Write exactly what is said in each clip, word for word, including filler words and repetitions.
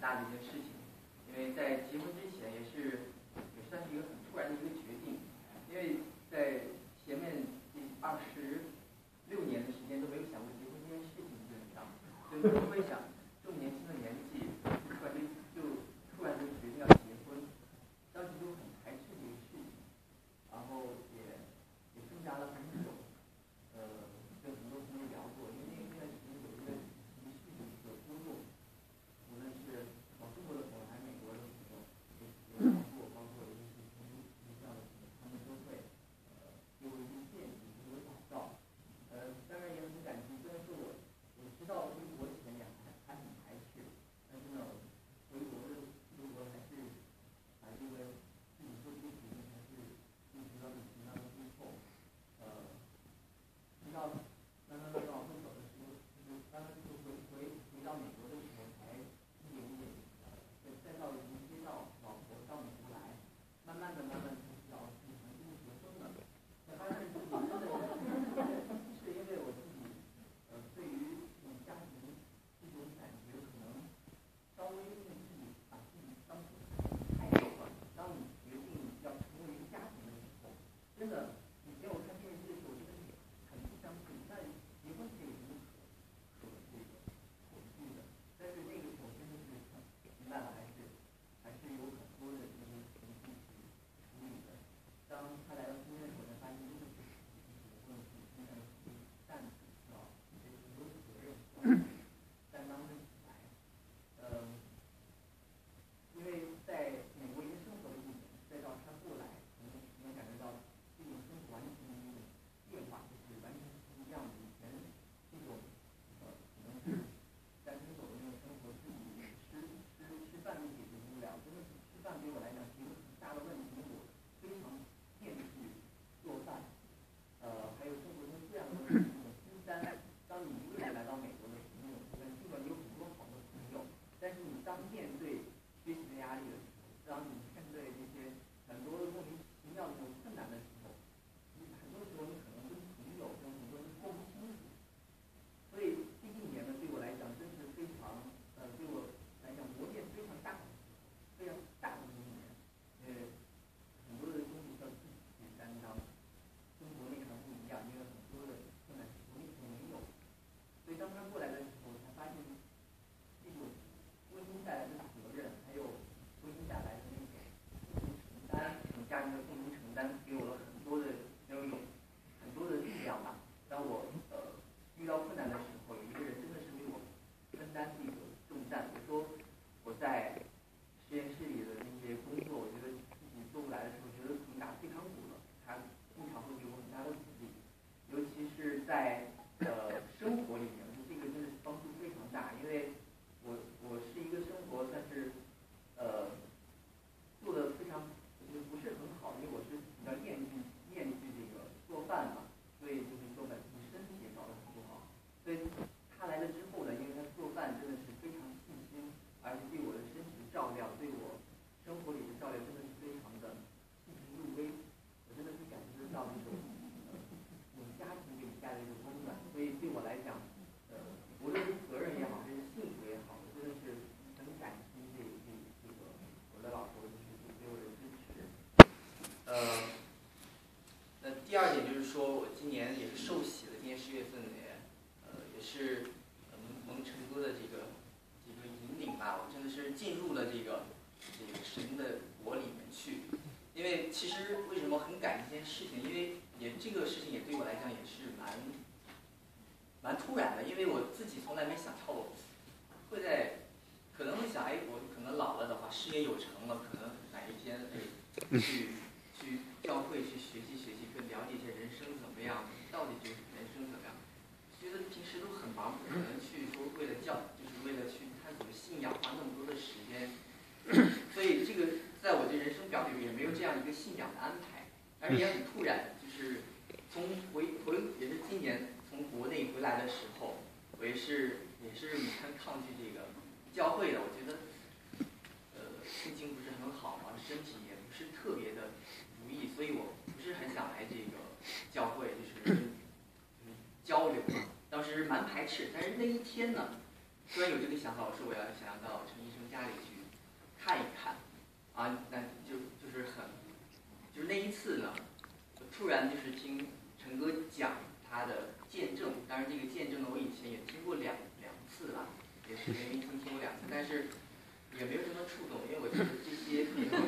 大的一件事情，因为在结婚之前也是也算是一个很突然的一个决定，因为在前面这二十六年的时间都没有想过结婚这件事情，基本上，所以不会想这么年轻的年纪，突然就就突然就决定要结婚，当时就很排斥这个事情，然后也也挣扎了很久，呃，跟很多朋友聊过，因为那段时间有一个一个事情的波动，无论是搞中国的朋友还是美国的朋友，也也聊过，包括一些从学校的朋友，他们都会呃给我一些建议，给我祷告，呃，当然也很感激，虽然说我我知道回国前也还还很排斥，但是呢，回国的回国还是把这个自己做这个决定还是一直到一直到最后，呃，直到慢慢慢慢往后走的时候，就是慢慢就回回回到美国的时候，才一点一点呃，再再到迎接到老婆到美国来，慢慢的慢慢才知道自己能真的结婚了，才发现自己真的是因为我自己呃对于这种家庭这种感觉可能稍微对自己把自己当成太久了，当你决定要成为一个家庭的时候，真的以前我看电视的时候真的是很不相信，那结婚是有什么可可这个恐惧的，但是那个时候真的是明白了，还是还是有很多的这些情绪去处理的。当他来到身边的时候，才发现真的是结婚是真的是担子是吧？有很多责任担当着起来。呃，因为在美国已经生活了一年，再到他过来，可能能感觉到这种生活完全的一种变化，就是完全是不一样的。以前这种呃，可能是单身狗的那种生活，自己吃吃吃饭都解决不了，真的是吃饭对我来讲是一个很大的问题，因为我非常厌弃做饭，呃，还有生活中这样的这种孤单。当你一个人来到美国的时候，那种孤单，尽管你有很多好的朋友，但是你当面对学习的压力的时候，当你面对这些很多莫名其妙的这种困难的时候，你很多时候你可能跟朋友跟很多人说不清楚。所以这一年呢，对我来讲真是非常呃，对我来讲磨练非常大的时候，非常大的一年，呃，很多的东西需要自己去担当，跟国内还不一样，因为很多的困难是国内所没有。所以当他过来的时候，才发现这种婚姻带来的责任，还有婚姻带来的那种共同承担，这种家庭的共同承担，给我了很多的那种很多的力量吧。当我呃遇到困难的时候，有一个人真的是为我分担这个重担。比如说我在实验室里的那些工作，我觉得自己做不来的时候，觉得挺打退堂鼓了。他经常会给我很大的鼓励，尤其是在呃生活里面，这个真的是帮助非常大。因为我我是一个生活算是呃做的非常就是不是很好，因为我是比较厌惧厌惧这个做饭嘛，所以就是说把自己身体也搞得很不好。所以他来了之后呢，因为他做饭真的是非常细心，而且对我的身体的照料，对我生活里的照料真的是非常的细致入微。我真的是感觉得到这种呃这种家庭给你带来的温暖。所以对我来讲，呃，无论是责任也好，还是幸福也好，我真的是很感激这这这个我的老婆，就是给我的支持。呃，那第二点就是说，我今年也是受洗了，今年十月份也呃也是呃蒙蒙陈哥的这个这个引领吧，我真的是进入了这个这个神的国里面去。因为其实为什么很感激这件事情，因为也这个事情也对我来讲也是蛮蛮突然的，因为我自己从来没想到我会在可能会想，哎，我可能老了的话，事业有成了，可能哪一天哎去去教会去学习学习，去了解一下人生怎么样，到底这个人生怎么样。觉得平时都很忙，不可能去说为了教，就是为了去探索信仰花那么多的时间。所以这个在我这人生表里面也没有这样一个信仰的安排，而且也很突然，就是从回回也是今年从国内回来的时候，我也是也是蛮抗拒这个教会的。我觉得呃心情不是很好嘛，身体也不是特别的如意，所以我不是很想来这个教会，就是就是交流嘛。当时蛮排斥，但是那一天呢， 突然有这个想法，我说我要想要到陈医生家里去看一看，啊，那就就是很，就是那一次呢，我突然就是听陈哥讲他的见证，当然这个见证呢，我以前也听过两两次了，也是连明听听过两次，但是也没有什么触动，因为我觉得这些可能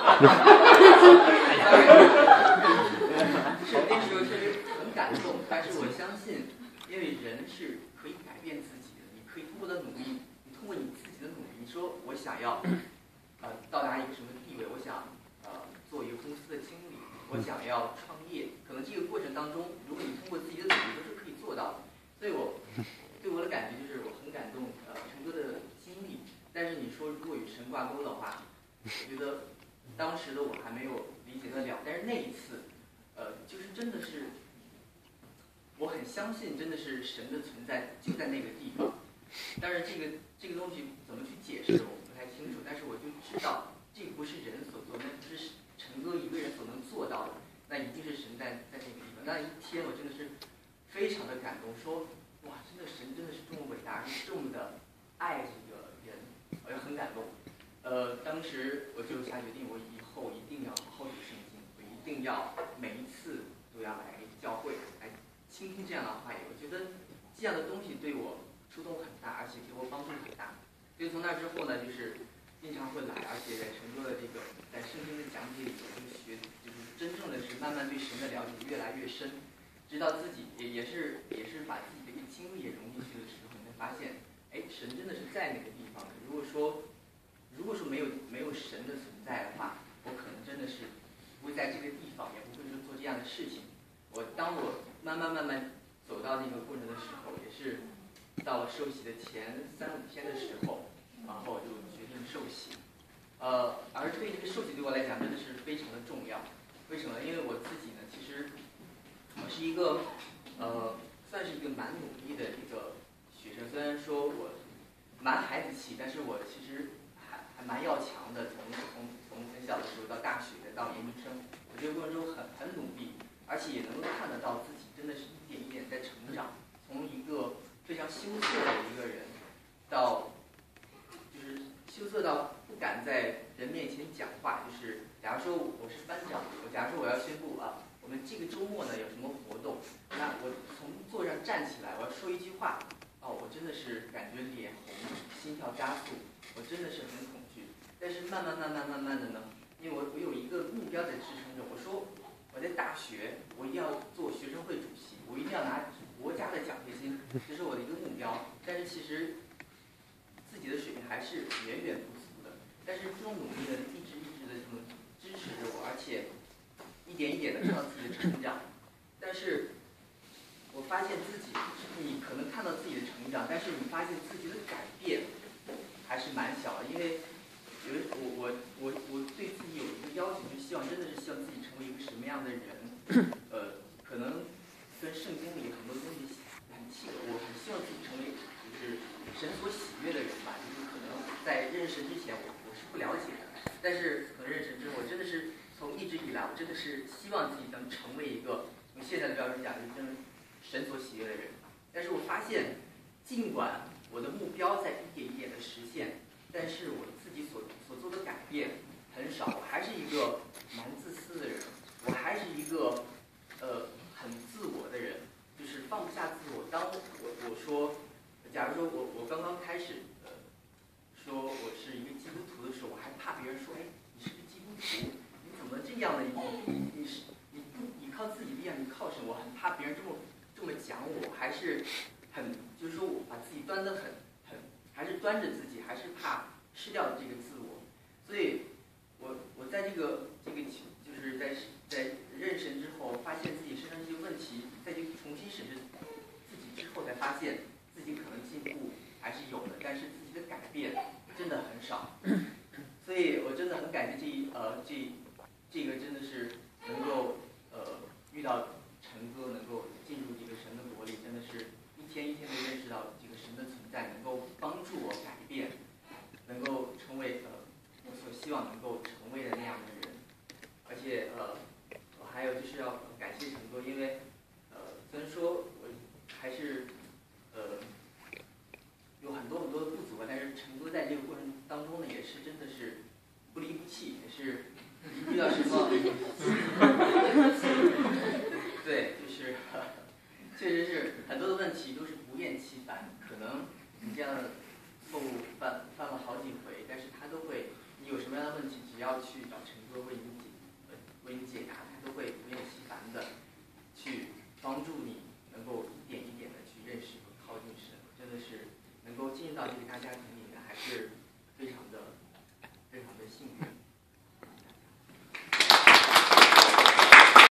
是那时候确实很感动，但是我相信，因为人是可以改变自己的，你可以通过的努力，你通过你自己的努力，你说我想要呃到达一个什么地位，我想呃做一个公司的经理，我想要创业，可能这个过程当中，如果你通过自己的努力都是可以做到的。所以我对我的感觉就是我很感动呃陈哥的经历，但是你说如果与神挂钩的话，我觉得当时的我还没有理解得了，但是那一次，呃，就是真的是，我很相信真的是神的存在就在那个地方。当然这个这个东西怎么去解释我不太清楚，但是我就知道这不是人所做，那不是陈哥一个人所能做到的，那一定是神在在那个地方。那一天我真的是非常的感动，说哇，真的神真的是这么伟大，是这么的爱这个人，我就很感动。呃，当时我就下决定，我以后一定要好好读圣经，我一定要每一次都要来教会来倾听这样的话语。我觉得这样的东西对我触动很大，而且给我帮助很大。所以从那之后呢，就是经常会来，而且在陈哥的这个在圣经的讲解里头，就学就是真正的是慢慢对神的了解越来越深，直到自己也也是也是把自己的一个经历也融进去的时候，你会发现，哎，神真的是在那个地方的。如果说如果说没有没有神的存在的话，我可能真的是不会在这个地方，也不会说做这样的事情。我当我慢慢慢慢走到那个过程的时候，也是到了受洗的前三五天的时候，然后我就决定受洗。呃，而对这个受洗对我来讲真的是非常的重要。为什么？因为我自己呢，其实我是一个呃，算是一个蛮努力的一个学生。虽然说我蛮孩子气，但是我其实还还蛮要强的。从从从很小的时候到大学到研究生，我这个过程中很很努力，而且也能够看得到自己真的是一点一点在成长。从一个非常羞涩的一个人，到就是羞涩到不敢在人面前讲话。就是假如说我是班长，我假如说我要宣布啊，我们这个周末呢有什么活动，那我从座上站起来，我要说一句话，哦，我真的是感觉脸红，心跳加速，我真的是很恐惧。但是慢慢慢慢慢慢的呢，因为我我有一个目标在支撑着，我说我在大学我一定要做学生会主席，我一定要拿国家的奖学金，这是我的一个目标。但是其实自己的水平还是远远不足的。但是这种努力呢，一直一直的这么支持着我，而且一点一点的看到自己的成长。但是我发现自己，你可能看到自己的成长，但是你发现自己的改变还是蛮小的。因为有我我我我对自己有一个要求，就希望真的是希望自己成为一个什么样的人。呃，可能跟圣经里很多东西很契合，我很希望自己成为就是神所喜悦的人吧。就是可能在认识神之前，我我是不了解的，但是可能认识神之后，我真的是从一直以来，我真的是希望自己能成为一个用现在的标准讲，就是真神所喜悦的人。但是我发现，尽管我的目标在一点一点的实现，但是我自己所所做的改变很少，我还是一个蛮自私的人，我还是一个呃很自我的人，就是放不下自我。当我我说，假如说我我刚刚开始呃说我是一个基督徒的时候，我还怕别人说，哎，你是个基督徒，你怎么这样的？你你是你不你靠自己力量，你靠什么？我很怕别人这么这么讲我，还是很就是说我把自己端得很很，还是端着自己，还是怕失掉这个自我。所以我我在这个这个就是在在认神之后，发现自己身上这些问题，再去重新审视自己之后，才发现自己可能进步还是有的，但是自己的改变真的很少。所以我真的很感谢这一呃这这个真的是能够呃遇到陈哥，能够进入这个神的国里，真的是一天一天的认识到这个神的存在，能够帮助我改变，能够成为呃我所希望能够成为的那样的人。而且呃还有就是要感谢陈哥，因为呃虽然说我还是呃有很多很多的是遇到什么，对，就是确实是很多的问题都是不厌其烦，可能你这样的错误犯犯了好几回，但是他都会，你有什么样的问题，只要去找陈哥为你解，为你解答，他都会不厌其烦的去帮助你，能够一点一点的去认识和靠近神，真的是能够进入到这个大家庭里面，还是